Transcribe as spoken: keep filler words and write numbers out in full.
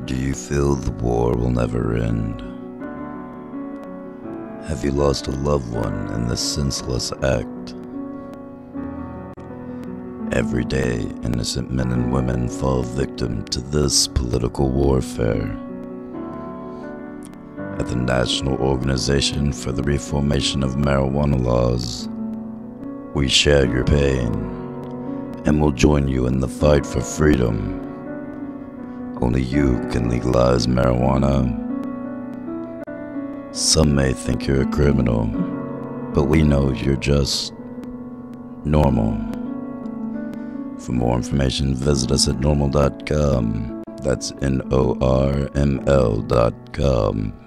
Do you feel the war will never end? Have you lost a loved one in this senseless act? Every day, innocent men and women fall victim to this political warfare. At the National Organization for the Reformation of Marijuana Laws, we share your pain and will join you in the fight for freedom. Only you can legalize marijuana. Some may think you're a criminal, but we know you're just normal. For more information, visit us at normal dot com. That's N O R M L dot com.